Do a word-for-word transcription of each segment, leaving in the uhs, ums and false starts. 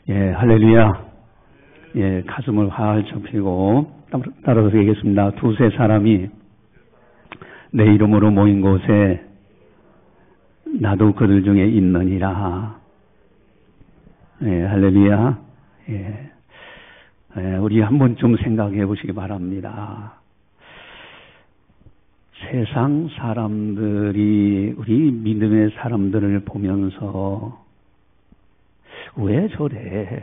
예, 할렐루야. 예, 가슴을 활짝 펴고 따라서 얘기했습니다. 두세 사람이 내 이름으로 모인 곳에 나도 그들 중에 있느니라. 예, 할렐루야. 예, 예, 우리 한 번쯤 생각해 보시기 바랍니다. 세상 사람들이 우리 믿음의 사람들을 보면서 왜 저래?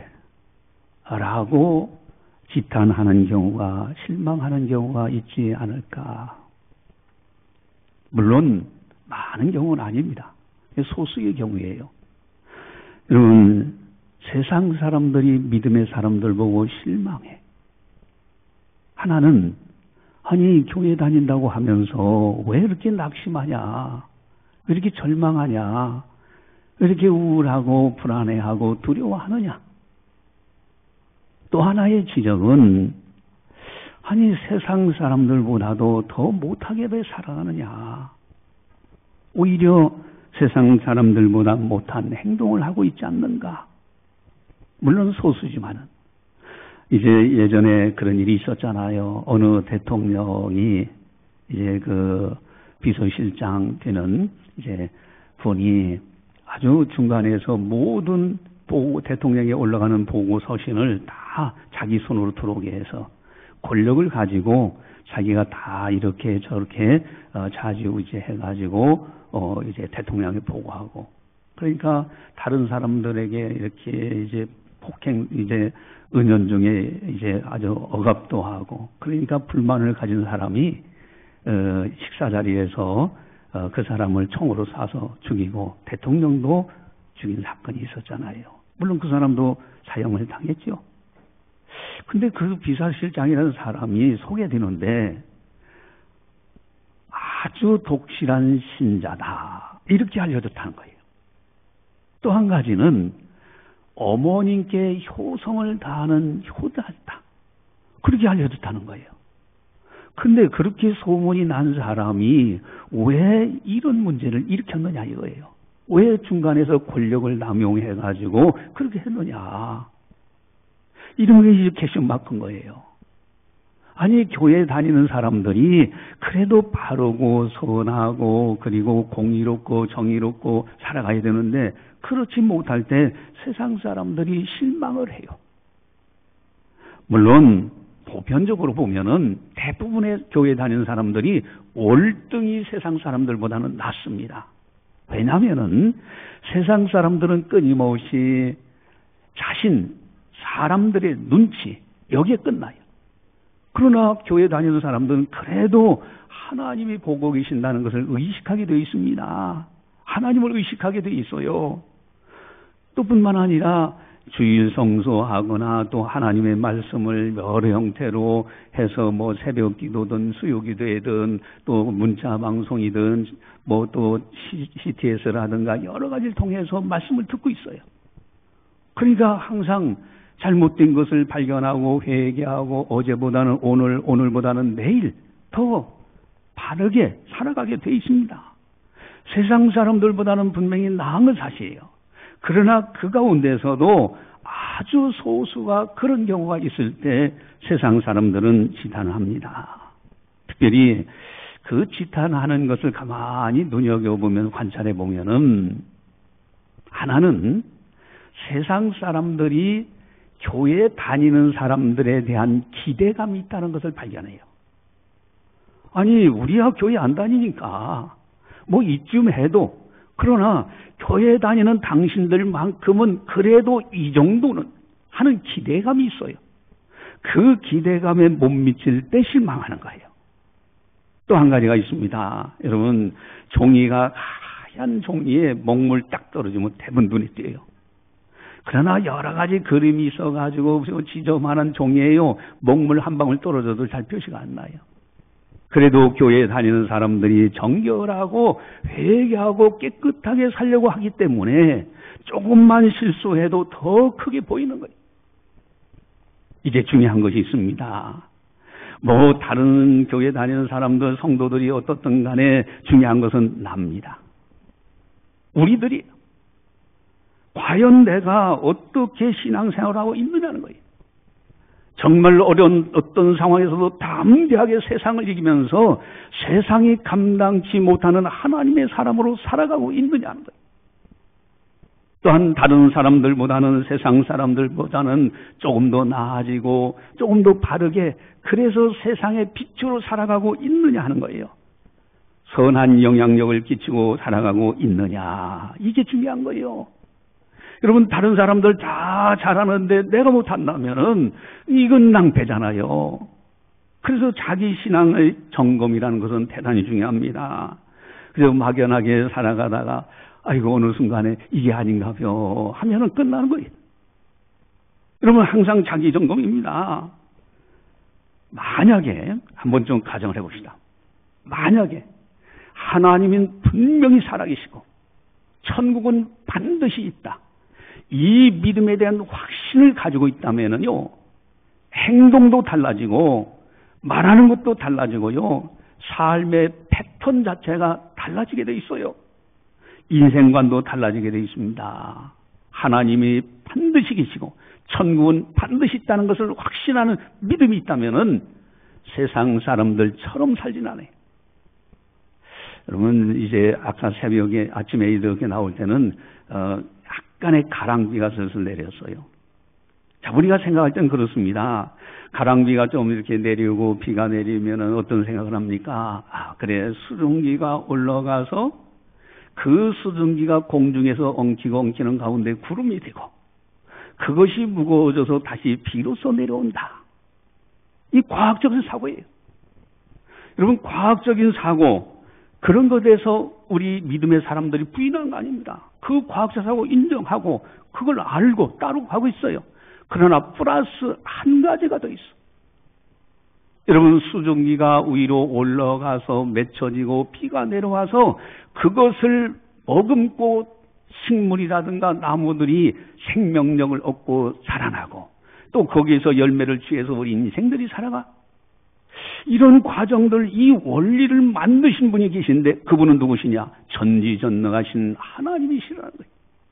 라고 지탄하는 경우가, 실망하는 경우가 있지 않을까? 물론 많은 경우는 아닙니다. 소수의 경우예요. 여러분, 세상 사람들이 믿음의 사람들 보고 실망해. 하나는 아니 교회 다닌다고 하면서 왜 이렇게 낙심하냐? 왜 이렇게 절망하냐? 왜 이렇게 우울하고 불안해하고 두려워하느냐? 또 하나의 지적은 아니 세상 사람들보다도 더 못하게 왜 살아가느냐? 오히려 세상 사람들보다 못한 행동을 하고 있지 않는가? 물론 소수지만은 이제 예전에 그런 일이 있었잖아요. 어느 대통령이 이제 그 비서실장 되는 이제 분이 아주 중간에서 모든 보고, 대통령에 올라가는 보고 서신을 다 자기 손으로 들어오게 해서 권력을 가지고 자기가 다 이렇게 저렇게 어, 좌지우지 해가지고 어, 이제 대통령에 보고하고 그러니까 다른 사람들에게 이렇게 이제 폭행 이제 은연중에 이제 아주 억압도 하고 그러니까 불만을 가진 사람이 어, 식사 자리에서 어, 그 사람을 총으로 쏴서 죽이고 대통령도 죽인 사건이 있었잖아요. 물론 그 사람도 사형을 당했죠. 근데 그 비서실장이라는 사람이 소개되는데 아주 독실한 신자다. 이렇게 알려졌다는 거예요. 또 한 가지는 어머님께 효성을 다하는 효자다. 그렇게 알려졌다는 거예요. 근데 그렇게 소문이 난 사람이 왜 이런 문제를 일으켰느냐 이거예요. 왜 중간에서 권력을 남용해가지고 그렇게 했느냐. 이런 게 이제 캐션 막힌 거예요. 아니 교회 다니는 사람들이 그래도 바르고 선하고 그리고 공의롭고 정의롭고 살아가야 되는데 그렇지 못할 때 세상 사람들이 실망을 해요. 물론 보편적으로 보면은 대부분의 교회 다니는 사람들이 월등히 세상 사람들보다는 낫습니다. 왜냐하면은 세상 사람들은 끊임없이 자신, 사람들의 눈치 여기에 끝나요. 그러나 교회 다니는 사람들은 그래도 하나님이 보고 계신다는 것을 의식하게 되어 있습니다. 하나님을 의식하게 되어 있어요. 또 뿐만 아니라 주일 성수하거나 또 하나님의 말씀을 여러 형태로 해서 뭐 새벽 기도든 수요 기도든 또 문자 방송이든 뭐 또 씨티에스라든가 여러 가지를 통해서 말씀을 듣고 있어요. 그러니까 항상 잘못된 것을 발견하고 회개하고 어제보다는 오늘, 오늘보다는 내일 더 바르게 살아가게 돼 있습니다. 세상 사람들보다는 분명히 나은 건 사실이에요. 그러나 그 가운데서도 아주 소수가 그런 경우가 있을 때 세상 사람들은 지탄을 합니다. 특별히 그 지탄하는 것을 가만히 눈여겨보면 관찰해 보면은 하나는 세상 사람들이 교회에 다니는 사람들에 대한 기대감이 있다는 것을 발견해요. 아니 우리야 교회 안 다니니까 뭐 이쯤 해도 그러나 교회 다니는 당신들만큼은 그래도 이 정도는 하는 기대감이 있어요. 그 기대감에 못 미칠 때 실망하는 거예요. 또 한 가지가 있습니다. 여러분 종이가 하얀 종이에 먹물 딱 떨어지면 대부분 눈에 띄어요. 그러나 여러 가지 그림이 있어가지고 지저분한 종이에요. 먹물 한 방울 떨어져도 잘 표시가 안 나요. 그래도 교회에 다니는 사람들이 정결하고 회개하고 깨끗하게 살려고 하기 때문에 조금만 실수해도 더 크게 보이는 거예요. 이제 중요한 것이 있습니다. 뭐 다른 교회 다니는 사람들 성도들이 어떻든 간에 중요한 것은 납니다. 우리들이 과연 내가 어떻게 신앙생활을 하고 있느냐는 거예요. 정말 어려운 어떤 상황에서도 담대하게 세상을 이기면서 세상이 감당치 못하는 하나님의 사람으로 살아가고 있느냐는 거예요. 또한 다른 사람들보다는 세상 사람들보다는 조금 더 나아지고 조금 더 바르게 그래서 세상의 빛으로 살아가고 있느냐 하는 거예요. 선한 영향력을 끼치고 살아가고 있느냐. 이게 중요한 거예요. 여러분 다른 사람들 다 잘하는데 내가 못한다면은 이건 낭패잖아요. 그래서 자기 신앙의 점검이라는 것은 대단히 중요합니다. 그래서 막연하게 살아가다가 아이고 어느 순간에 이게 아닌가요 하면은 끝나는 거예요. 여러분 항상 자기 점검입니다. 만약에 한번 좀 가정을 해봅시다. 만약에 하나님은 분명히 살아계시고 천국은 반드시 있다. 이 믿음에 대한 확신을 가지고 있다면요, 행동도 달라지고 말하는 것도 달라지고요, 삶의 패턴 자체가 달라지게 돼 있어요. 인생관도 달라지게 돼 있습니다. 하나님이 반드시 계시고 천국은 반드시 있다는 것을 확신하는 믿음이 있다면은 세상 사람들처럼 살진 않아요. 여러분 이제 아까 새벽에 아침에 이렇게 나올 때는 어, 약간의 가랑비가 슬슬 내렸어요. 자, 우리가 생각할 땐 그렇습니다. 가랑비가 좀 이렇게 내리고 비가 내리면은 어떤 생각을 합니까? 아, 그래 수증기가 올라가서 그 수증기가 공중에서 엉키고 엉키는 가운데 구름이 되고 그것이 무거워져서 다시 비로소 내려온다. 이 과학적인 사고예요. 여러분 과학적인 사고 그런 것에 대해서 우리 믿음의 사람들이 부인하는 거 아닙니다. 그 과학적 사고 인정하고 그걸 알고 따르고 하고 있어요. 그러나 플러스 한 가지가 더 있어. 여러분 수증기가 위로 올라가서 맺혀지고 비가 내려와서 그것을 머금고 식물이라든가 나무들이 생명력을 얻고 자라나고 또 거기에서 열매를 취해서 우리 인생들이 살아가. 이런 과정들, 이 원리를 만드신 분이 계신데 그분은 누구시냐? 전지전능하신 하나님이시라는 거예요.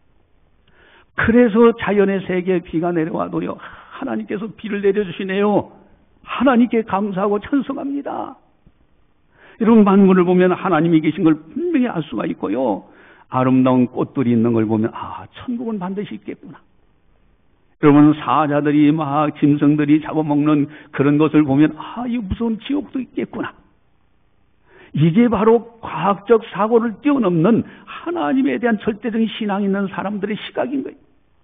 그래서 자연의 세계에 비가 내려와도요, 하나님께서 비를 내려주시네요. 하나님께 감사하고 찬송합니다. 여러분 만물을 보면 하나님이 계신 걸 분명히 알 수가 있고요. 아름다운 꽃들이 있는 걸 보면 아, 천국은 반드시 있겠구나. 여러분 사자들이 막 짐승들이 잡아먹는 그런 것을 보면 아, 이 무서운 지옥도 있겠구나. 이게 바로 과학적 사고를 뛰어넘는 하나님에 대한 절대적인 신앙이 있는 사람들의 시각인 거예요.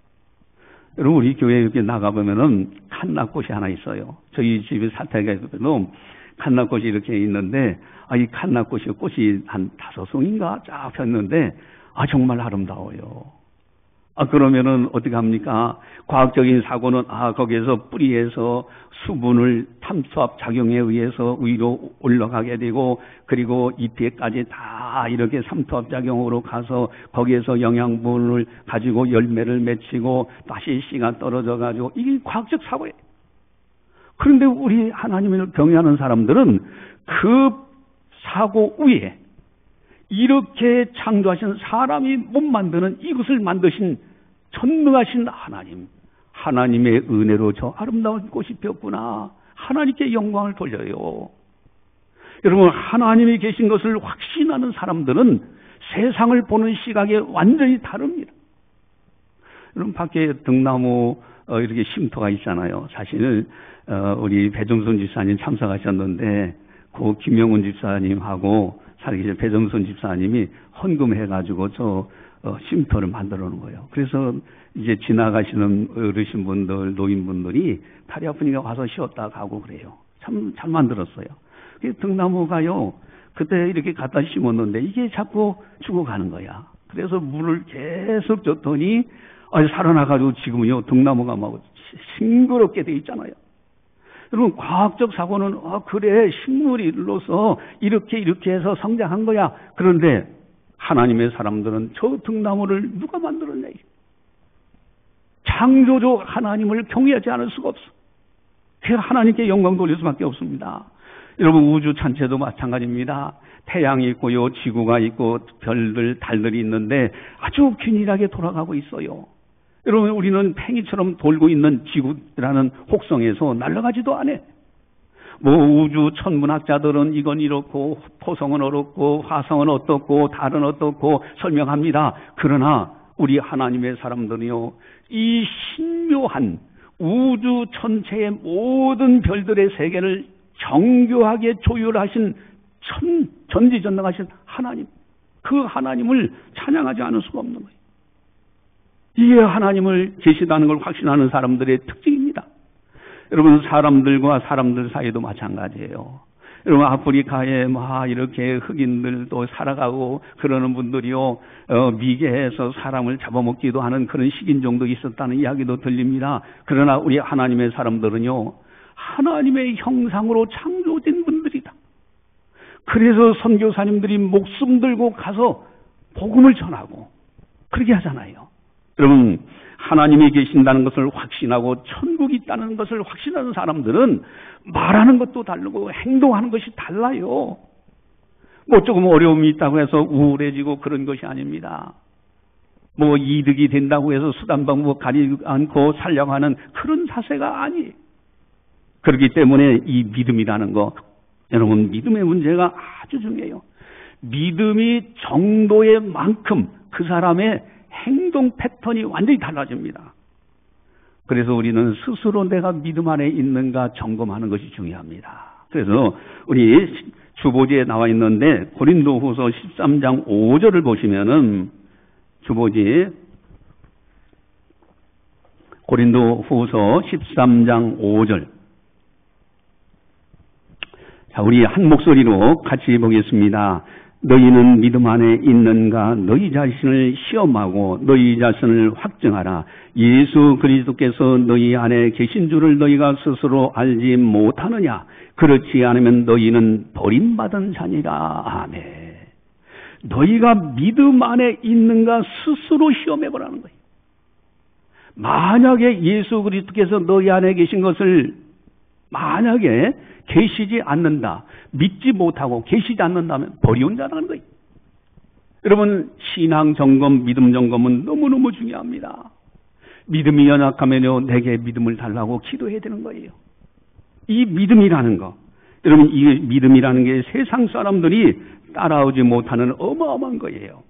여러분 우리 교회에 이렇게 나가보면은 칸나꽃이 하나 있어요. 저희 집에 사태가 있어도 칸나꽃이 이렇게 있는데 아, 이 칸나꽃이 꽃이 한 다섯 송인가 쫙 폈는데 아 정말 아름다워요. 아, 그러면은 어떻게 합니까? 과학적인 사고는, 아, 거기에서 뿌리에서 수분을 탐수압 작용에 의해서 위로 올라가게 되고, 그리고 잎에까지 다 이렇게 삼투압 작용으로 가서 거기에서 영양분을 가지고 열매를 맺히고, 다시 씨가 떨어져 가지고, 이게 과학적 사고예요. 그런데 우리 하나님을 경외하는 사람들은 그 사고 위에 이렇게 창조하신 사람이 못 만드는 이것을 만드신 전능하신 하나님, 하나님의 은혜로 저 아름다운 꽃이 피었구나. 하나님께 영광을 돌려요. 여러분 하나님이 계신 것을 확신하는 사람들은 세상을 보는 시각이 완전히 다릅니다. 여러분 밖에 등나무 어, 이렇게 쉼터가 있잖아요. 사실 어, 우리 배정순 집사님 참석하셨는데 그 김영훈 집사님하고 살기 배정순 집사님이 헌금해가지고 저 어, 쉼터를 만들어 놓은 거예요. 그래서 이제 지나가시는 어르신분들, 노인분들이 다리 아프니까 와서 쉬었다 가고 그래요. 참 잘 만들었어요. 그 등나무가요, 그때 이렇게 갖다 심었는데 이게 자꾸 죽어가는 거야. 그래서 물을 계속 줬더니 아니 살아나가지고 지금은요 등나무가 막 싱그럽게 돼 있잖아요. 여러분 과학적 사고는 아 그래 식물로서 이렇게 이렇게 해서 성장한 거야. 그런데 하나님의 사람들은 저 등나무를 누가 만들었냐. 창조주 하나님을 경외하지 않을 수가 없어. 그래서 하나님께 영광 돌릴 수밖에 없습니다. 여러분 우주 전체도 마찬가지입니다. 태양이 있고요, 지구가 있고 별들, 달들이 있는데 아주 균일하게 돌아가고 있어요. 여러분, 우리는 팽이처럼 돌고 있는 지구라는 혹성에서 날아가지도 않아. 뭐 우주 천문학자들은 이건 이렇고 토성은 어떻고 화성은 어떻고 달은 어떻고 설명합니다. 그러나 우리 하나님의 사람들이요, 이 신묘한 우주 전체의 모든 별들의 세계를 정교하게 조율하신 천, 전지전능하신 하나님, 그 하나님을 찬양하지 않을 수가 없는 거예요. 이게 하나님을 계시다는 걸 확신하는 사람들의 특징입니다. 여러분, 사람들과 사람들 사이도 마찬가지예요. 여러분, 아프리카에 막 이렇게 흑인들도 살아가고 그러는 분들이요, 어, 미개해서 사람을 잡아먹기도 하는 그런 식인종도 있었다는 이야기도 들립니다. 그러나 우리 하나님의 사람들은요, 하나님의 형상으로 창조된 분들이다. 그래서 선교사님들이 목숨 들고 가서 복음을 전하고 그렇게 하잖아요. 여러분, 하나님이 계신다는 것을 확신하고 천국이 있다는 것을 확신하는 사람들은 말하는 것도 다르고 행동하는 것이 달라요. 뭐 조금 어려움이 있다고 해서 우울해지고 그런 것이 아닙니다. 뭐 이득이 된다고 해서 수단 방법 가리지 않고 살려고 하는 그런 자세가 아니에요. 그렇기 때문에 이 믿음이라는 거, 여러분, 믿음의 문제가 아주 중요해요. 믿음이 정도의 만큼 그 사람의 행동 패턴이 완전히 달라집니다. 그래서 우리는 스스로 내가 믿음 안에 있는가 점검하는 것이 중요합니다. 그래서 우리 주보지에 나와 있는데 고린도후서 십삼 장 오 절을 보시면은, 주보지 고린도후서 십삼 장 오 절, 자, 우리 한 목소리로 같이 보겠습니다. 너희는 믿음 안에 있는가? 너희 자신을 시험하고 너희 자신을 확증하라. 예수 그리스도께서 너희 안에 계신 줄을 너희가 스스로 알지 못하느냐? 그렇지 않으면 너희는 버림받은 자니라. 아멘. 너희가 믿음 안에 있는가 스스로 시험해보라는 거예요. 만약에 예수 그리스도께서 너희 안에 계신 것을 만약에 계시지 않는다, 믿지 못하고 계시지 않는다면 버리운 자라는 거예요. 여러분, 신앙 점검, 믿음 점검은 너무너무 중요합니다. 믿음이 연약하면요, 내게 믿음을 달라고 기도해야 되는 거예요. 이 믿음이라는 거, 여러분, 이 믿음이라는 게 세상 사람들이 따라오지 못하는 어마어마한 거예요.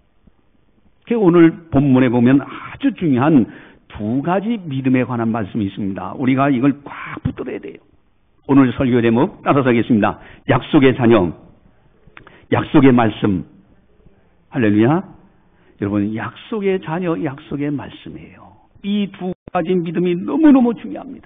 오늘 본문에 보면 아주 중요한 두 가지 믿음에 관한 말씀이 있습니다. 우리가 이걸 꽉 붙들어야 돼요. 오늘 설교 제목 따라서 하겠습니다. 약속의 자녀, 약속의 말씀. 할렐루야. 여러분, 약속의 자녀, 약속의 말씀이에요. 이 두 가지 믿음이 너무너무 중요합니다.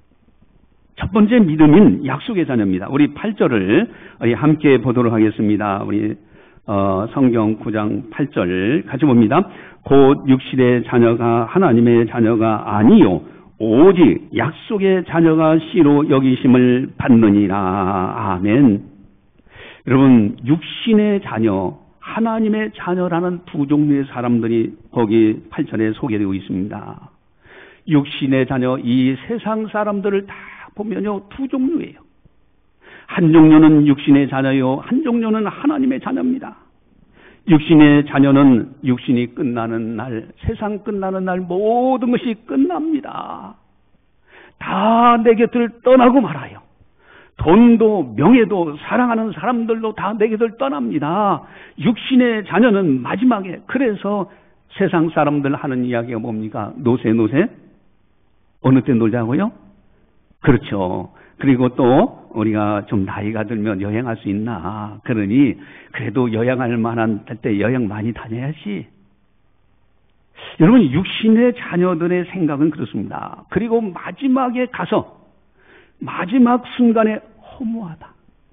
첫 번째 믿음인 약속의 자녀입니다. 우리 팔 절을 함께 보도록 하겠습니다. 우리 어, 성경 구 장 팔 절 같이 봅니다. 곧 육신의 자녀가 하나님의 자녀가 아니요 오직 약속의 자녀가 씨로 여기심을 받느니라. 아멘. 여러분, 육신의 자녀, 하나님의 자녀라는 두 종류의 사람들이 거기 팔 절에 소개되고 있습니다. 육신의 자녀, 이 세상 사람들을 다 보면요, 두 종류예요. 한 종류는 육신의 자녀요, 한 종류는 하나님의 자녀입니다. 육신의 자녀는 육신이 끝나는 날, 세상 끝나는 날 모든 것이 끝납니다. 다 내 곁을 떠나고 말아요. 돈도 명예도 사랑하는 사람들도 다 내 곁을 떠납니다. 육신의 자녀는 마지막에, 그래서 세상 사람들 하는 이야기가 뭡니까? 노세 노세? 어느 때 놀자고요? 그렇죠. 그리고 또 우리가 좀 나이가 들면 여행할 수 있나? 그러니 그래도 여행할 만한 때 여행 많이 다녀야지. 여러분, 육신의 자녀들의 생각은 그렇습니다. 그리고 마지막에 가서 마지막 순간에 허무하다.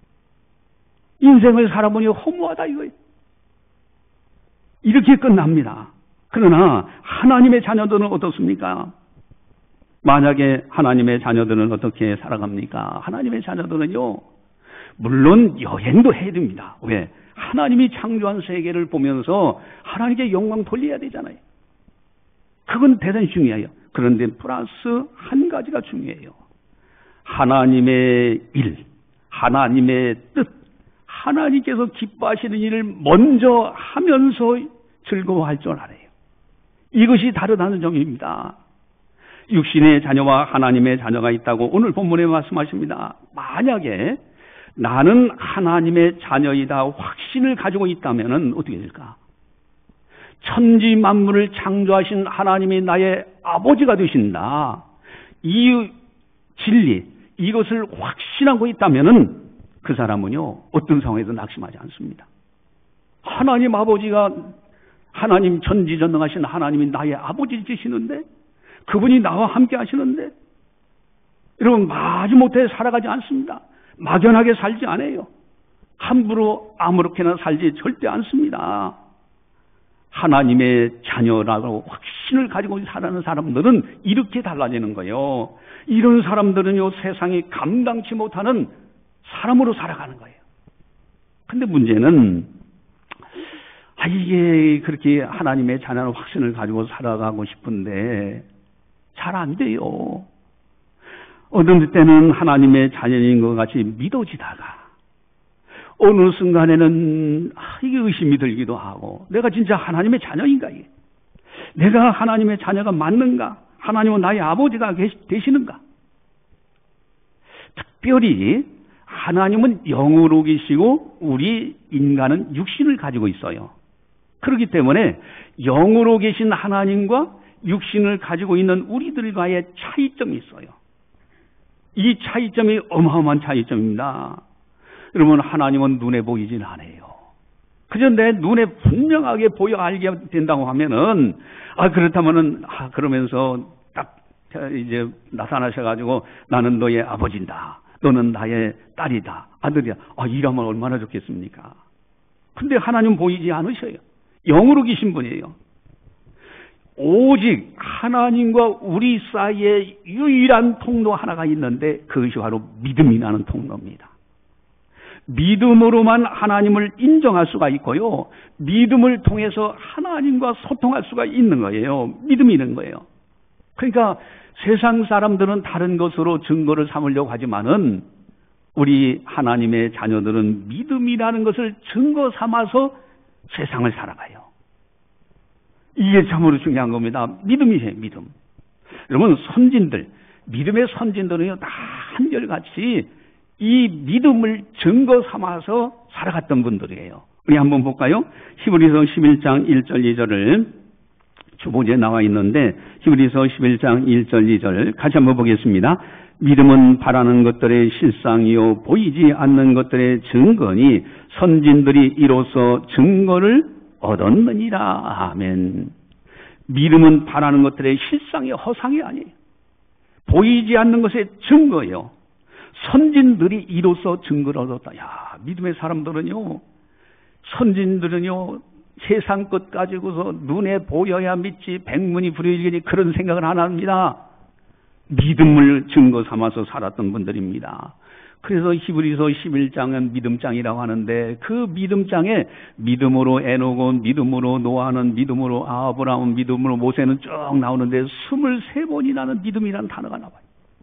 인생을 살아보니 허무하다 이거예요. 이렇게 끝납니다. 그러나 하나님의 자녀들은 어떻습니까? 만약에 하나님의 자녀들은 어떻게 살아갑니까? 하나님의 자녀들은요, 물론 여행도 해야 됩니다. 왜? 하나님이 창조한 세계를 보면서 하나님께 영광 돌려야 되잖아요. 그건 대단히 중요해요. 그런데 플러스 한 가지가 중요해요. 하나님의 일, 하나님의 뜻, 하나님께서 기뻐하시는 일을 먼저 하면서 즐거워할 줄 알아요. 이것이 다르다는 점입니다. 육신의 자녀와 하나님의 자녀가 있다고 오늘 본문에 말씀하십니다. 만약에 나는 하나님의 자녀이다 확신을 가지고 있다면 어떻게 될까? 천지 만물을 창조하신 하나님이 나의 아버지가 되신다. 이 진리, 이것을 확신하고 있다면 그 사람은요, 어떤 상황에도 낙심하지 않습니다. 하나님 아버지가, 하나님 전지전능하신 하나님이 나의 아버지 되시는데, 그분이 나와 함께 하시는데, 여러분, 마지못해 살아가지 않습니다. 막연하게 살지 않아요. 함부로 아무렇게나 살지 절대 않습니다. 하나님의 자녀라고 확신을 가지고 살아가는 사람들은 이렇게 달라지는 거예요. 이런 사람들은요, 세상이 감당치 못하는 사람으로 살아가는 거예요. 근데 문제는, 아, 이게 그렇게 하나님의 자녀의 확신을 가지고 살아가고 싶은데, 잘 안 돼요. 어떤 때는 하나님의 자녀인 것 같이 믿어지다가, 어느 순간에는 아, 이게 의심이 들기도 하고, 내가 진짜 하나님의 자녀인가? 이게? 내가 하나님의 자녀가 맞는가? 하나님은 나의 아버지가 되시는가? 특별히 하나님은 영으로 계시고 우리 인간은 육신을 가지고 있어요. 그렇기 때문에 영으로 계신 하나님과 육신을 가지고 있는 우리들과의 차이점이 있어요. 이 차이점이 어마어마한 차이점입니다. 여러분, 하나님은 눈에 보이진 않아요. 그저 내 눈에 분명하게 보여 알게 된다고 하면은, 아, 그렇다면은, 아, 그러면서 딱 이제 나타나셔가지고 나는 너의 아버지다. 너는 나의 딸이다. 아들이야. 아, 이러면 얼마나 좋겠습니까? 근데 하나님 보이지 않으셔요. 영으로 계신 분이에요. 오직 하나님과 우리 사이에 유일한 통로 하나가 있는데 그것이 바로 믿음이라는 통로입니다. 믿음으로만 하나님을 인정할 수가 있고요. 믿음을 통해서 하나님과 소통할 수가 있는 거예요. 믿음이 있는 거예요. 그러니까 세상 사람들은 다른 것으로 증거를 삼으려고 하지만은 우리 하나님의 자녀들은 믿음이라는 것을 증거 삼아서 세상을 살아가요. 이게 참으로 중요한 겁니다. 믿음이세요, 믿음. 여러분, 선진들, 믿음의 선진들은요, 다 한결같이 이 믿음을 증거 삼아서 살아갔던 분들이에요. 우리 한번 볼까요? 히브리서 십일 장 일 절 이 절을 주보지에 나와 있는데, 히브리서 십일 장 일 절 이 절 같이 한번 보겠습니다. 믿음은 바라는 것들의 실상이요 보이지 않는 것들의 증거니 선진들이 이로써 증거를 얻었느니라. 아멘. 믿음은 바라는 것들의 실상이 허상이 아니에요. 보이지 않는 것의 증거예요. 선진들이 이로써 증거를 얻었다. 야, 믿음의 사람들은요, 선진들은요, 세상 것 가지고서 눈에 보여야 믿지 백문이 불여일견이 그런 생각을 안 합니다. 믿음을 증거 삼아서 살았던 분들입니다. 그래서 히브리서 십일 장은 믿음장이라고 하는데, 그 믿음장에 믿음으로 에녹은, 믿음으로 노아는, 믿음으로 아브라함은, 믿음으로 모세는 쭉 나오는데 스물세 번이라는 믿음이라는 단어가 나와요.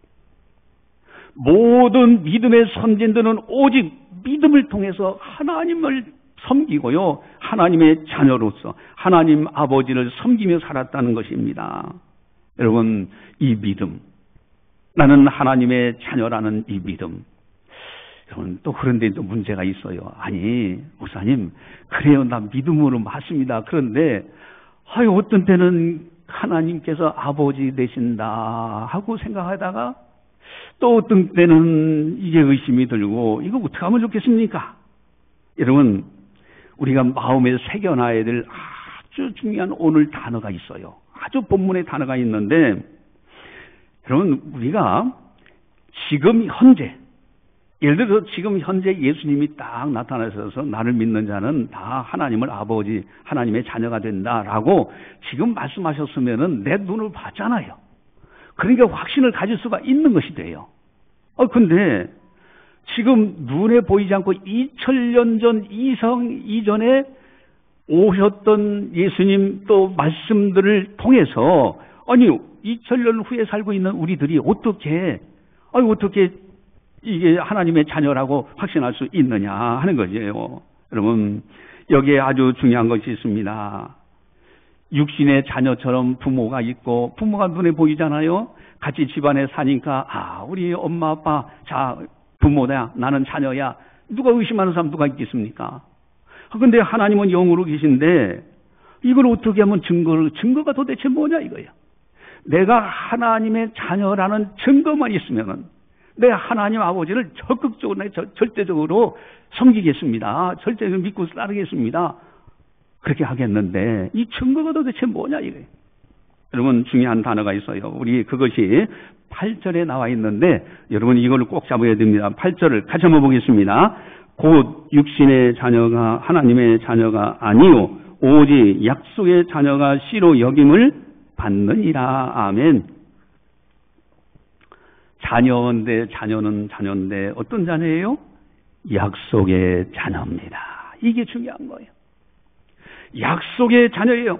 모든 믿음의 선진들은 오직 믿음을 통해서 하나님을 섬기고요, 하나님의 자녀로서 하나님 아버지를 섬기며 살았다는 것입니다. 여러분, 이 믿음, 나는 하나님의 자녀라는 이 믿음, 여러분, 또 그런데 또 문제가 있어요. 아니, 목사님, 그래요, 나 믿음으로 맞습니다. 그런데 아유, 어떤 때는 하나님께서 아버지 되신다 하고 생각하다가 또 어떤 때는 이게 의심이 들고, 이거 어떻게 하면 좋겠습니까? 여러분, 우리가 마음에 새겨놔야 될 아주 중요한 오늘 단어가 있어요. 아주 본문의 단어가 있는데, 여러분, 우리가 지금 현재, 예를 들어서 지금 현재 예수님이 딱 나타나셔서 나를 믿는 자는 다 하나님을 아버지, 하나님의 자녀가 된다라고 지금 말씀하셨으면은 내 눈을 봤잖아요. 그러니까 확신을 가질 수가 있는 것이 돼요. 어, 근데 지금 눈에 보이지 않고 이천 년 전 이성 이전에 오셨던 예수님 또 말씀들을 통해서, 아니, 이천 년 후에 살고 있는 우리들이 어떻게, 아니, 어떻게 이게 하나님의 자녀라고 확신할 수 있느냐 하는 거죠. 여러분, 여기에 아주 중요한 것이 있습니다. 육신의 자녀처럼 부모가 있고 부모가 눈에 보이잖아요. 같이 집안에 사니까 아 우리 엄마 아빠 자 부모다 나는 자녀야. 누가 의심하는 사람 누가 있겠습니까? 그런데 하나님은 영으로 계신데 이걸 어떻게 하면 증거를 증거가 도대체 뭐냐 이거예요. 내가 하나님의 자녀라는 증거만 있으면은 내 하나님 아버지를 적극적으로 절대적으로 섬기겠습니다. 절대적으로 믿고 따르겠습니다. 그렇게 하겠는데 이 증거가 도대체 뭐냐 이거예요. 여러분 중요한 단어가 있어요. 우리 그것이 팔 절에 나와 있는데 여러분 이걸 꼭 잡아야 됩니다. 팔 절을 같이 한번 보겠습니다. 곧 육신의 자녀가 하나님의 자녀가 아니요 오직 약속의 자녀가 씨로 여김을 받느니라. 아멘. 자녀인데 자녀는 자녀인데 어떤 자녀예요? 약속의 자녀입니다. 이게 중요한 거예요. 약속의 자녀예요.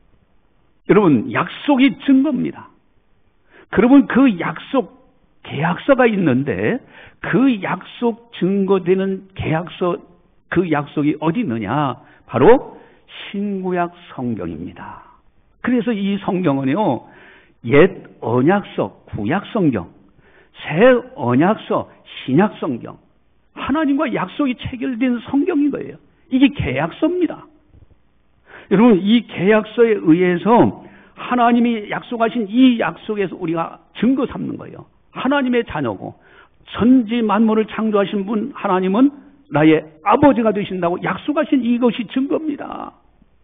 여러분 약속이 증거입니다. 그러면 그 약속 계약서가 있는데 그 약속 증거되는 계약서 그 약속이 어디 있느냐? 바로 신구약 성경입니다. 그래서 이 성경은요 옛 언약서 구약 성경, 새 언약서 신약 성경, 하나님과 약속이 체결된 성경인 거예요. 이게 계약서입니다. 여러분 이 계약서에 의해서 하나님이 약속하신 이 약속에서 우리가 증거 삼는 거예요. 하나님의 자녀고 천지 만물을 창조하신 분 하나님은 나의 아버지가 되신다고 약속하신 이것이 증거입니다.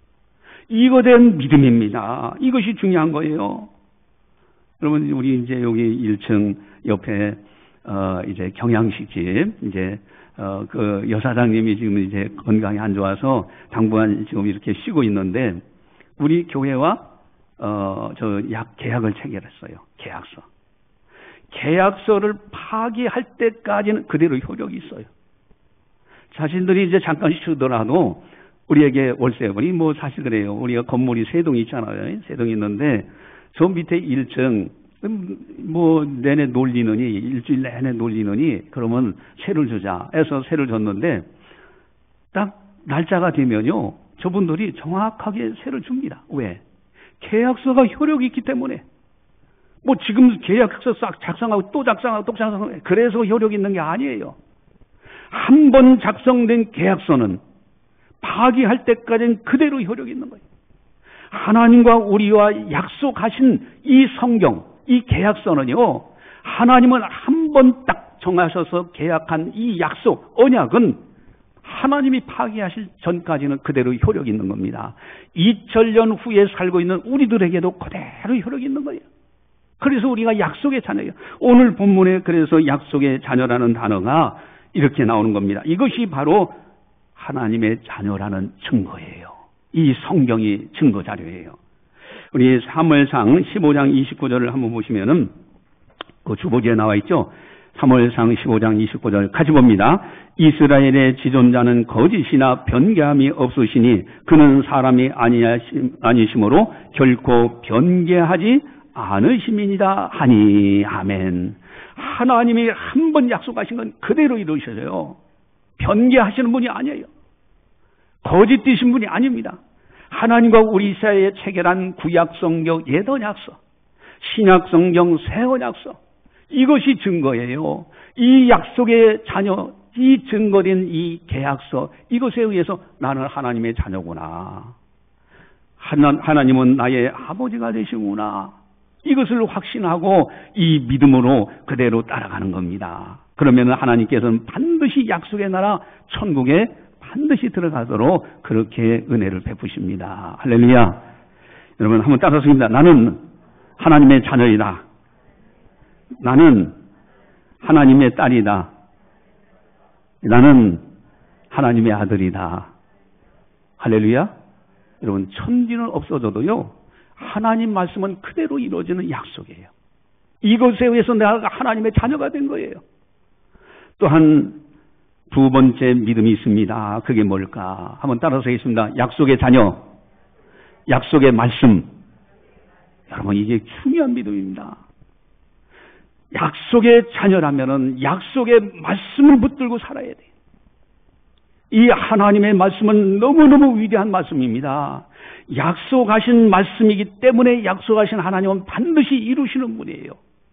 이거 된 믿음입니다. 이것이 중요한 거예요. 여러분 우리 이제 여기 일 층 옆에 어 이제 경양식집 이제 어 그 여사장님이 지금 이제 건강이 안 좋아서 당분간 지금 이렇게 쉬고 있는데 우리 교회와 어 저 약 계약을 체결했어요. 계약서. 계약서를 파기할 때까지는 그대로 효력이 있어요. 자신들이 이제 잠깐 쉬더라도 우리에게 월세분이 뭐 사실 그래요. 우리가 건물이 세 동이 있잖아요. 세 동이 있는데 저 밑에 일 층 뭐 내내 놀리느니 일주일 내내 놀리느니 그러면 세를 주자 해서 세를 줬는데 딱 날짜가 되면요 저분들이 정확하게 세를 줍니다. 왜? 계약서가 효력이 있기 때문에. 뭐 지금 계약서 싹 작성하고 또 작성하고 또 작성하고 그래서 효력이 있는 게 아니에요. 한 번 작성된 계약서는 파기할 때까지는 그대로 효력이 있는 거예요. 하나님과 우리와 약속하신 이 성경, 이 계약서는요, 하나님은 한 번 딱 정하셔서 계약한 이 약속, 언약은 하나님이 파기하실 전까지는 그대로 효력이 있는 겁니다. 이천 년 후에 살고 있는 우리들에게도 그대로 효력이 있는 거예요. 그래서 우리가 약속의 자녀예요. 오늘 본문에 그래서 약속의 자녀라는 단어가 이렇게 나오는 겁니다. 이것이 바로 하나님의 자녀라는 증거예요. 이 성경이 증거 자료예요. 우리 사무엘상 십오 장 이십구 절을 한번 보시면은 그 주보지에 나와 있죠. 사무엘상 십오 장 이십구 절 같이 봅니다. 이스라엘의 지존자는 거짓이나 변개함이 없으시니 그는 사람이 아니심으로 결코 변개하지 않으심이니이다 하니. 아멘. 하나님이 한 번 약속하신 건 그대로 이루셔요. 변개하시는 분이 아니에요. 거짓되신 분이 아닙니다. 하나님과 우리 사이에 체결한 구약성경 옛언약서, 신약성경 새언약서, 이것이 증거예요. 이 약속의 자녀, 이 증거된 이 계약서, 이것에 의해서 나는 하나님의 자녀구나. 하나, 하나님은 나의 아버지가 되시구나. 이것을 확신하고 이 믿음으로 그대로 따라가는 겁니다. 그러면 하나님께서는 반드시 약속의 나라 천국에 반드시 들어가도록 그렇게 은혜를 베푸십니다. 할렐루야. 여러분 한번 따라서입니다. 나는 하나님의 자녀이다. 나는 하나님의 딸이다. 나는 하나님의 아들이다. 할렐루야. 여러분 천지는 없어져도요 하나님 말씀은 그대로 이루어지는 약속이에요. 이것에 의해서 내가 하나님의 자녀가 된 거예요. 또한 두 번째 믿음이 있습니다. 그게 뭘까? 한번 따라서 하겠습니다. 약속의 자녀, 약속의 말씀. 여러분 이게 중요한 믿음입니다. 약속의 자녀라면은 약속의 말씀을 붙들고 살아야 돼요. 이 하나님의 말씀은 너무너무 위대한 말씀입니다. 약속하신 말씀이기 때문에 약속하신 하나님은 반드시 이루시는 분이에요.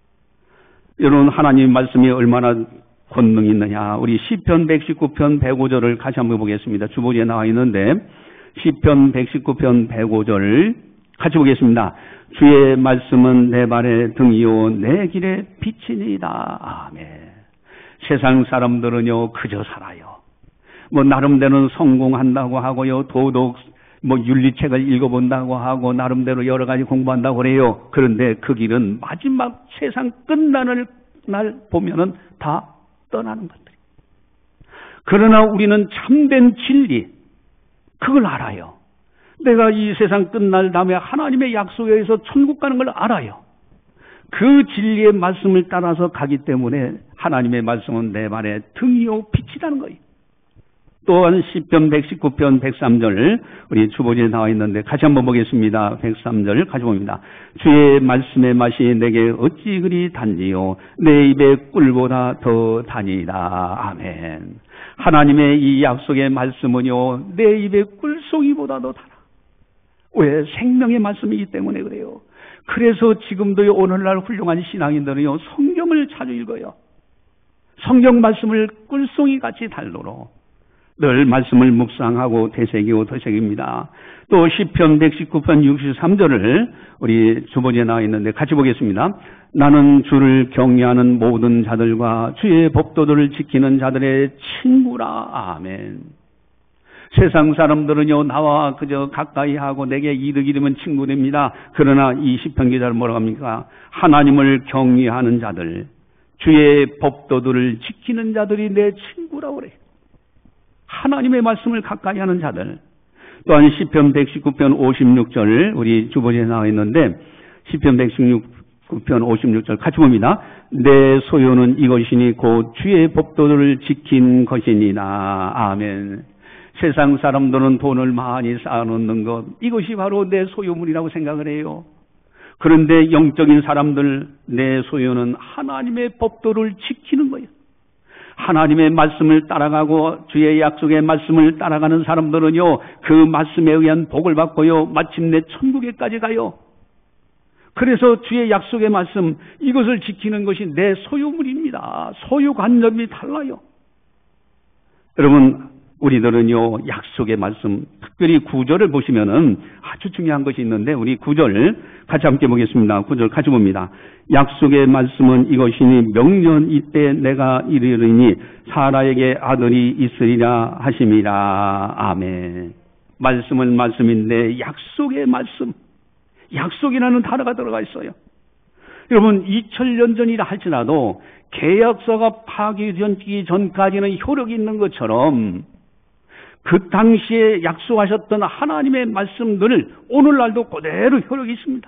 여러분, 하나님의 말씀이 얼마나 권능이 있느냐. 우리 시편 백십구 편 백오 절을 같이 한번 보겠습니다. 주보지에 나와 있는데 시편 백십구 편 백오 절 같이 보겠습니다. 주의 말씀은 내 발의 등이요 내 길의 빛이니이다. 아멘. 세상 사람들은요 그저 살아요. 뭐 나름대로는 성공한다고 하고요, 도덕 뭐 윤리책을 읽어본다고 하고 나름대로 여러 가지 공부한다고 그래요. 그런데 그 길은 마지막 세상 끝나는 날 보면은 다 떠나는 것들. 그러나 우리는 참된 진리, 그걸 알아요. 내가 이 세상 끝날 다음에 하나님의 약속에 의해서 천국 가는 걸 알아요. 그 진리의 말씀을 따라서 가기 때문에 하나님의 말씀은 내 발의 등이요 빛이라는 거예요. 또한 시편 백십구 편 백삼 절 우리 주보지에 나와 있는데 같이 한번 보겠습니다. 백삼 절 같이 봅니다. 주의 말씀의 맛이 내게 어찌 그리 단지요 내 입의 꿀보다 더 다니이다. 아멘. 하나님의 이 약속의 말씀은요 내 입의 꿀송이보다도 달아. 왜? 생명의 말씀이기 때문에 그래요. 그래서 지금도 오늘날 훌륭한 신앙인들은요 성경을 자주 읽어요. 성경 말씀을 꿀송이같이 달도록 늘 말씀을 묵상하고 되새기고 되새깁니다. 또 시편 백십구 편 육십삼 절을 우리 주보지에 나와 있는데 같이 보겠습니다. 나는 주를 경외하는 모든 자들과 주의 법도들을 지키는 자들의 친구라. 아멘. 세상 사람들은요 나와 그저 가까이 하고 내게 이득이 되면 친구됩니다. 그러나 이 시편 기자는 뭐라고 합니까? 하나님을 경외하는 자들, 주의 법도들을 지키는 자들이 내 친구라고 그래요. 하나님의 말씀을 가까이 하는 자들. 또한 시편 백십구 편 오십육 절 우리 주보지에 나와 있는데 시편 백십구 편 오십육 절 같이 봅니다. 내 소유는 이것이니 곧 주의 법도들을 지킨 것이니라. 아멘. 세상 사람들은 돈을 많이 쌓아놓는 것, 이것이 바로 내 소유물이라고 생각을 해요. 그런데 영적인 사람들, 내 소유는 하나님의 법도를 지키는 거예요. 하나님의 말씀을 따라가고 주의 약속의 말씀을 따라가는 사람들은요 그 말씀에 의한 복을 받고요 마침내 천국에까지 가요. 그래서 주의 약속의 말씀, 이것을 지키는 것이 내 소유물입니다. 소유관념이 달라요. 여러분, 우리들은요 약속의 말씀, 특별히 구절을 보시면은 아주 중요한 것이 있는데 우리 구절 같이 함께 보겠습니다. 구절 같이 봅니다. 약속의 말씀은 이것이니 명년 이때 내가 이르리니 사라에게 아들이 있으리라 하심이라. 아멘. 말씀은 말씀인데 약속의 말씀, 약속이라는 단어가 들어가 있어요. 여러분, 이천 년 전이라 할지라도 계약서가 파기되기 전까지는 효력이 있는 것처럼 그 당시에 약속하셨던 하나님의 말씀들을 오늘날도 그대로 효력이 있습니다.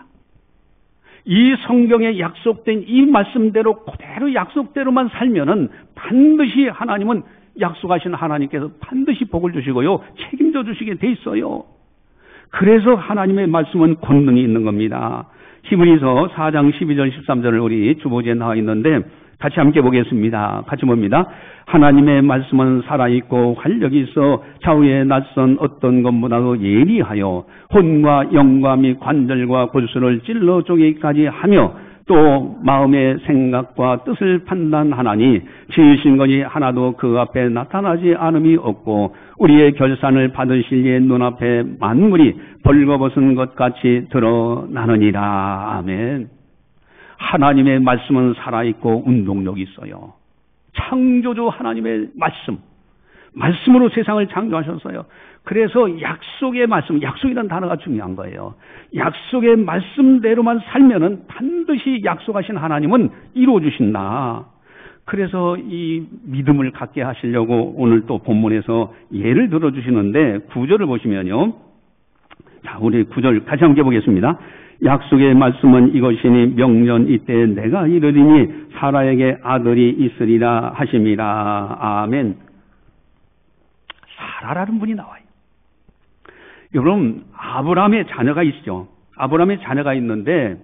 이 성경에 약속된 이 말씀대로 그대로 약속대로만 살면은 반드시 하나님은 약속하신 하나님께서 반드시 복을 주시고요 책임져 주시게 돼 있어요. 그래서 하나님의 말씀은 권능이 있는 겁니다. 히브리서 사 장 십이 절 십삼 절을 우리 주보지에 나와 있는데 같이 함께 보겠습니다. 같이 봅니다. 하나님의 말씀은 살아있고 활력이 있어 좌우에 낯선 어떤 것보다도 예리하여 혼과 영과 및 관절과 골수를 찔러 쪼개기까지 하며 또 마음의 생각과 뜻을 판단하나니 지으신 것이 하나도 그 앞에 나타나지 않음이 없고 우리의 결산을 받으실 이의 눈앞에 만물이 벌거벗은 것 같이 드러나느니라. 아멘. 하나님의 말씀은 살아있고 운동력이 있어요. 창조주 하나님의 말씀, 말씀으로 세상을 창조하셨어요. 그래서 약속의 말씀, 약속이라는 단어가 중요한 거예요. 약속의 말씀대로만 살면은 반드시 약속하신 하나님은 이루어주신다. 그래서 이 믿음을 갖게 하시려고 오늘 또 본문에서 예를 들어주시는데 구절을 보시면요. 자, 우리 구절 같이 함께 보겠습니다. 약속의 말씀은 이것이니 명년 이때 내가 이르리니 사라에게 아들이 있으리라 하심이라. 아멘. 사라라는 분이 나와요. 여러분, 아브라함의 자녀가 있죠. 아브라함의 자녀가 있는데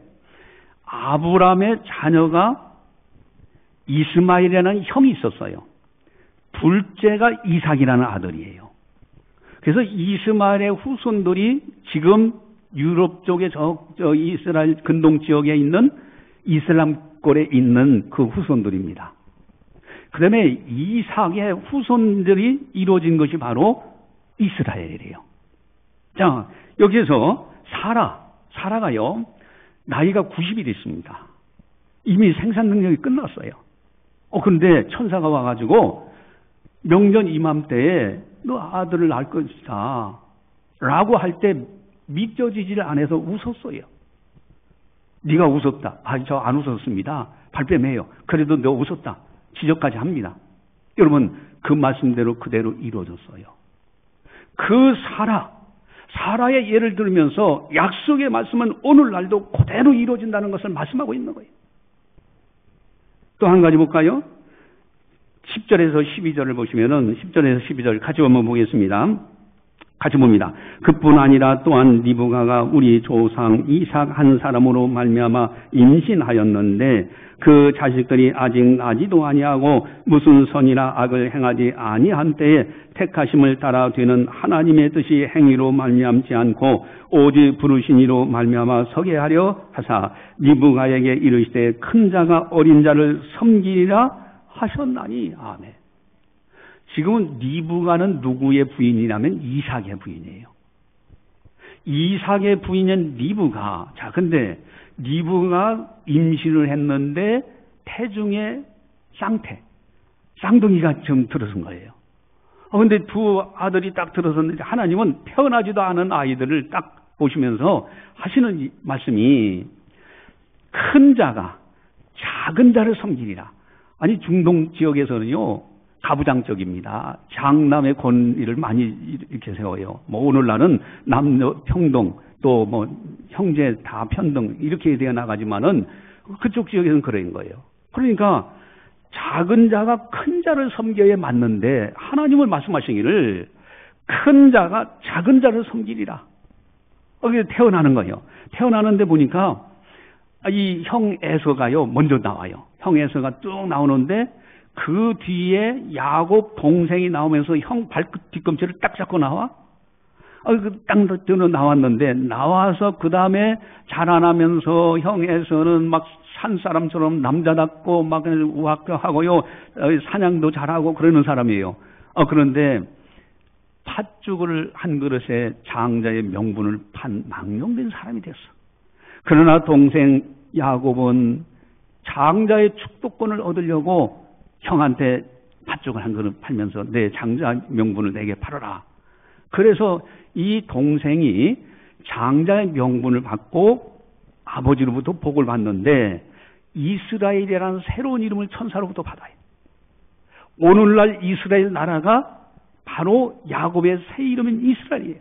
아브라함의 자녀가 이스마엘이라는 형이 있었어요. 둘째가 이삭이라는 아들이에요. 그래서 이스마엘의 후손들이 지금 유럽 쪽에 저, 저 이스라엘 근동 지역에 있는 이슬람권에 있는 그 후손들입니다. 그 다음에 이삭의 후손들이 이루어진 것이 바로 이스라엘이에요. 자, 여기에서 사라, 사라가요, 나이가 구십이 됐습니다. 이미 생산 능력이 끝났어요. 어, 근데 천사가 와가지고 명년 이맘때에 너 아들을 낳을 것이다 라고 할 때 믿겨지질 않아서 웃었어요. 네가 웃었다. 아, 저 안 웃었습니다. 발뺌해요. 그래도 너 웃었다. 지적까지 합니다. 여러분, 그 말씀대로 그대로 이루어졌어요. 그 사라, 사라의 예를 들면서 약속의 말씀은 오늘날도 그대로 이루어진다는 것을 말씀하고 있는 거예요. 또 한 가지 볼까요? 십 절에서 십이 절을 보시면은 십 절에서 십이 절 같이 한번 보겠습니다. 같이 봅니다. 그뿐 아니라 또한 리브가가 우리 조상 이삭 한 사람으로 말미암아 임신하였는데 그 자식들이 아직 나지도 아니하고 무슨 선이나 악을 행하지 아니한 때에 택하심을 따라 되는 하나님의 뜻이 행위로 말미암지 않고 오직 부르신 이로 말미암아 서게 하려 하사 리브가에게 이르시되 큰 자가 어린 자를 섬기리라 하셨나니. 아멘. 지금은 리브가는 누구의 부인이냐면 이삭의 부인이에요. 이삭의 부인은 리브가. 자, 근데 리브가 임신을 했는데 태중에 쌍태, 쌍둥이가 좀 들어선 거예요. 어, 근데 두 아들이 딱 들어섰는데 하나님은 태어나지도 않은 아이들을 딱 보시면서 하시는 말씀이 큰 자가 작은 자를 섬기리라. 아니, 중동 지역에서는요, 가부장적입니다. 장남의 권위를 많이 이렇게 세워요. 뭐 오늘날은 남녀 평등, 또 뭐 형제 다 편등 이렇게 되어 나가지만은 그쪽 지역에서는 그런 거예요. 그러니까 작은 자가 큰 자를 섬겨야 맞는데 하나님은 말씀하시기를 큰 자가 작은 자를 섬기리라. 여기 태어나는 거예요. 태어나는데 보니까 이 형 에서가요 먼저 나와요. 형 에서가 쭉 나오는데 그 뒤에 야곱 동생이 나오면서 형 발끝 뒤꿈치를 딱 잡고 나와. 어, 그 딱 나왔는데 나와서 그 다음에 자라나면서 형 에서는 막 산 사람처럼 남자답고 막 우악하고요, 사냥도 잘하고 그러는 사람이에요. 어, 그런데 팥죽을 한 그릇에 장자의 명분을 판 망령된 사람이 됐어. 그러나 동생 야곱은 장자의 축복권을 얻으려고 형한테 팥죽을 한 그릇 팔면서 내 장자 명분을 내게 팔아라. 그래서 이 동생이 장자의 명분을 받고 아버지로부터 복을 받는데 이스라엘이라는 새로운 이름을 천사로부터 받아요. 오늘날 이스라엘 나라가 바로 야곱의 새 이름인 이스라엘이에요.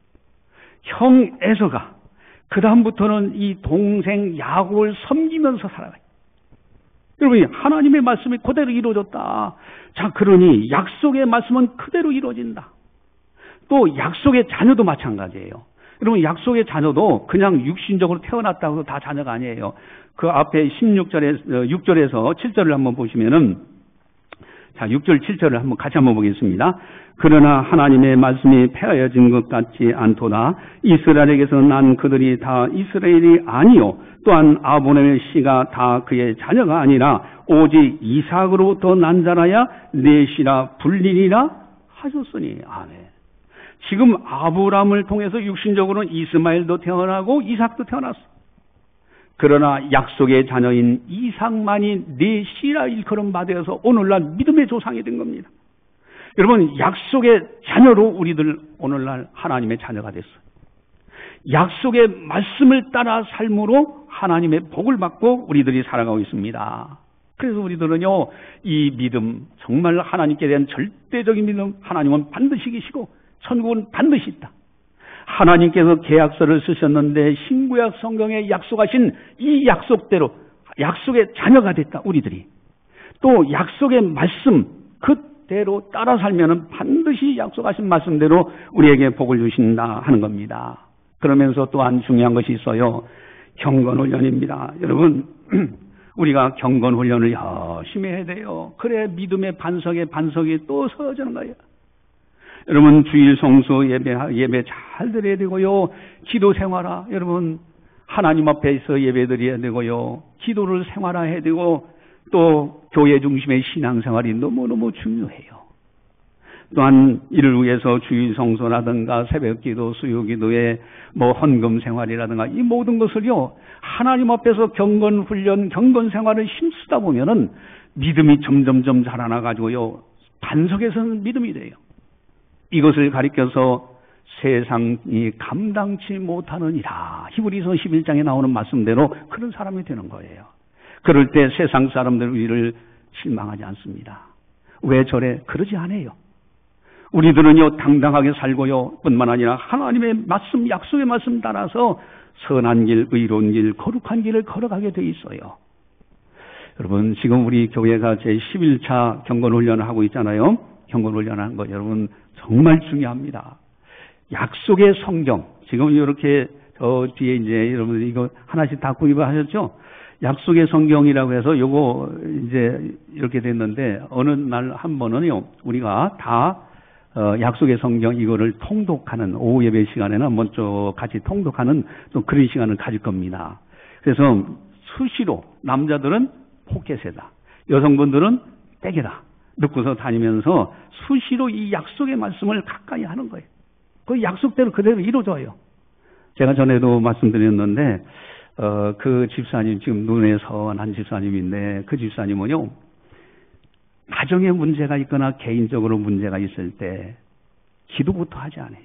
형 에서가 그 다음부터는 이 동생 야곱을 섬기면서 살아가요. 여러분, 하나님의 말씀이 그대로 이루어졌다. 자, 그러니 약속의 말씀은 그대로 이루어진다. 또 약속의 자녀도 마찬가지예요. 여러분, 약속의 자녀도 그냥 육신적으로 태어났다고 다 자녀가 아니에요. 그 앞에 십육 절에, 육 절에서 칠 절을 한번 보시면은, 자, 육 절, 칠 절을 한번 같이 한번 보겠습니다. 그러나 하나님의 말씀이 폐하여진 것 같지 않도다. 이스라엘에게서 난 그들이 다 이스라엘이 아니요. 또한 아브라함의 씨가 다 그의 자녀가 아니라 오직 이삭으로부터 난 자라야 넷이라 불리리라 하셨으니. 아멘. 지금 아브라함을 통해서 육신적으로는 이스마엘도 태어나고 이삭도 태어났어. 그러나 약속의 자녀인 이삭만이 넷이라 일컬음 받아서 오늘날 믿음의 조상이 된 겁니다. 여러분, 약속의 자녀로 우리들 오늘날 하나님의 자녀가 됐어요. 약속의 말씀을 따라 삶으로 하나님의 복을 받고 우리들이 살아가고 있습니다. 그래서 우리들은요, 이 믿음, 정말 하나님께 대한 절대적인 믿음, 하나님은 반드시 계시고 천국은 반드시 있다. 하나님께서 계약서를 쓰셨는데 신구약 성경에 약속하신 이 약속대로 약속의 자녀가 됐다, 우리들이. 또 약속의 말씀 그대로 따라 살면은 반드시 약속하신 말씀대로 우리에게 복을 주신다 하는 겁니다. 그러면서 또한 중요한 것이 있어요. 경건훈련입니다. 여러분, 우리가 경건훈련을 열심히 해야 돼요. 그래 믿음의 반석에 반석이 또 서어지는 거예요. 여러분 주일 성수 예배 예배 잘 드려야 되고요. 기도 생활화 여러분 하나님 앞에서 예배 드려야 되고요. 기도를 생활화해야 되고 또 교회 중심의 신앙생활이 너무너무 중요해요. 또한 이를 위해서 주일 성소라든가 새벽기도, 수요기도에 뭐 헌금 생활이라든가 이 모든 것을요 하나님 앞에서 경건 훈련, 경건 생활을 힘쓰다 보면은 믿음이 점점점 자라나 가지고요 반석에서는 믿음이 돼요. 이것을 가리켜서 세상이 감당치 못하느니라. 히브리서 십일 장에 나오는 말씀대로 그런 사람이 되는 거예요. 그럴 때 세상 사람들 우리를 실망하지 않습니다. 왜 저래? 그러지 않아요. 우리들은요 당당하게 살고요 뿐만 아니라 하나님의 말씀, 약속의 말씀 따라서 선한 길, 의로운 길, 거룩한 길을 걸어가게 돼 있어요. 여러분 지금 우리 교회가 제십일 차 경건훈련을 하고 있잖아요. 경건훈련하는 거 여러분 정말 중요합니다. 약속의 성경 지금 이렇게 저 뒤에 이제 여러분 이거 하나씩 다 구입을 하셨죠? 약속의 성경이라고 해서 요거 이제 이렇게 됐는데 어느 날 한 번은요 우리가 다 어, 약속의 성경 이거를 통독하는 오후 예배 시간에는 한번 좀 같이 통독하는 또 그런 시간을 가질 겁니다. 그래서 수시로 남자들은 포켓에다 여성분들은 백에다 넣고서 다니면서 수시로 이 약속의 말씀을 가까이 하는 거예요. 그 약속대로 그대로 이루어져요. 제가 전에도 말씀드렸는데 어, 그 집사님 지금 눈에 선한 집사님인데 그 집사님은요 가정에 문제가 있거나 개인적으로 문제가 있을 때 기도부터 하지 않아요.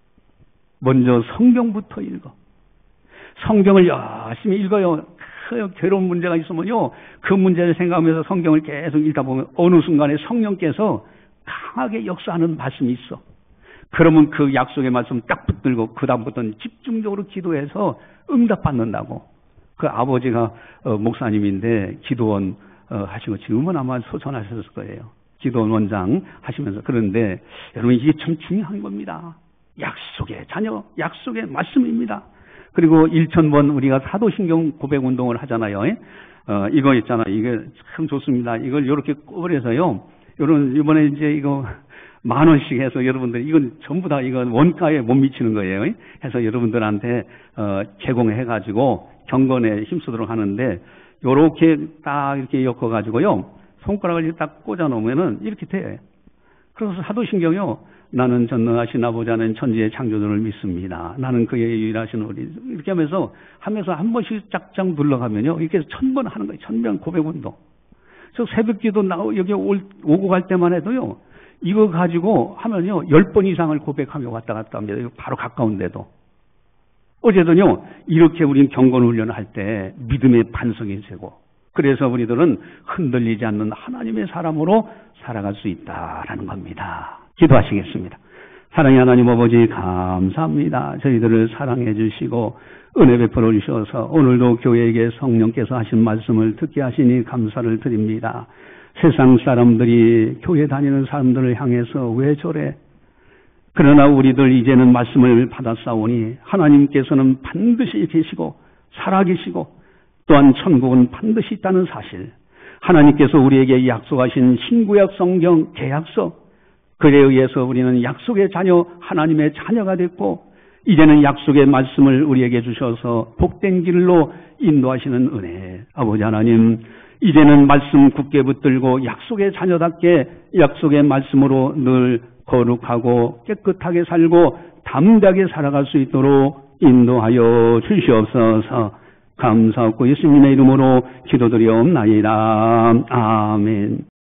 먼저 성경부터 읽어. 성경을 열심히 읽어요. 그 괴로운 문제가 있으면요 그 문제를 생각하면서 성경을 계속 읽다 보면 어느 순간에 성령께서 강하게 역사하는 말씀이 있어. 그러면 그 약속의 말씀 딱 붙들고 그 다음부터는 집중적으로 기도해서 응답받는다고. 그 아버지가 어, 목사님인데 기도원 어, 하시고 지금은 아마 소천하셨을 거예요. 기도원 원장 하시면서. 그런데 여러분 이게 참 중요한 겁니다. 약속의 자녀, 약속의 말씀입니다. 그리고 일천 번 우리가 사도신경 고백 운동을 하잖아요. 어, 이거 있잖아. 이게 참 좋습니다. 이걸 이렇게 꼬부려서요. 여러분 이번에 이제 이거 만 원씩 해서 여러분들 이건 전부 다 이건 원가에 못 미치는 거예요. 해서 여러분들한테 어, 제공해가지고 경건에 힘쓰도록 하는데 요렇게 딱 이렇게 엮어가지고요 손가락을 딱 꽂아 놓으면은 이렇게 돼. 그래서 사도신경이요. 나는 전능하신 아버지는 천지의 창조주를 믿습니다. 나는 그의 유일하신 우리 이렇게 하면서 하면서 한 번씩 짝짝 눌러가면요 이렇게 천 번 하는 거예요. 천명 고백 운동. 저 새벽기도 나오 여기 올, 오고 갈 때만 해도요. 이거 가지고 하면요 열 번 이상을 고백하며 왔다 갔다 합니다. 바로 가까운데도. 어제도요 이렇게 우린 경건훈련을 할 때 믿음의 반석이 되고 그래서 우리들은 흔들리지 않는 하나님의 사람으로 살아갈 수 있다라는 겁니다. 기도하시겠습니다. 사랑의 하나님 아버지 감사합니다. 저희들을 사랑해 주시고 은혜 베풀어 주셔서 오늘도 교회에게 성령께서 하신 말씀을 듣게 하시니 감사를 드립니다. 세상 사람들이 교회 다니는 사람들을 향해서 왜 저래? 그러나 우리들 이제는 말씀을 받았사오니 하나님께서는 반드시 계시고 살아계시고 또한 천국은 반드시 있다는 사실, 하나님께서 우리에게 약속하신 신구약 성경 계약서, 그에 의해서 우리는 약속의 자녀, 하나님의 자녀가 됐고 이제는 약속의 말씀을 우리에게 주셔서 복된 길로 인도하시는 은혜. 아버지 하나님, 이제는 말씀 굳게 붙들고 약속의 자녀답게 약속의 말씀으로 늘 거룩하고 깨끗하게 살고 담대하게 살아갈 수 있도록 인도하여 주시옵소서. 감사하고 예수님의 이름으로 기도드리옵나이다. 아멘.